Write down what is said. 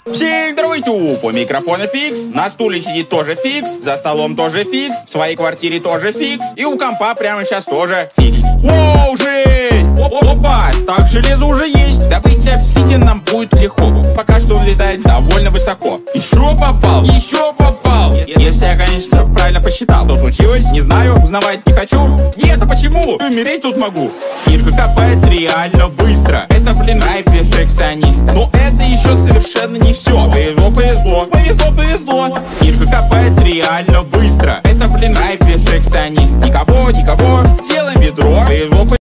Всем здорово, YouTube! У микрофона фикс, на стуле сидит тоже фикс, за столом тоже фикс, в своей квартире тоже фикс, и у компа прямо сейчас тоже фикс. Воу, жесть! Опа, стак железа уже есть. Добыть обсидиан нам будет легко, пока что он летает довольно высоко. Еще попал, еще попал. Если я, конечно, правильно посчитал. Что случилось, не знаю, узнавать не хочу. Нет, а почему? Умереть тут могу. Кирка копает реально быстро. Это, блин, рай перфекциониста. Но это еще совершенно не все. Повезло, повезло, повезло, повезло. Кирка копает реально быстро. Это, блин, рай перфекционист. Никого, делаем ведро. Повезло, повезло.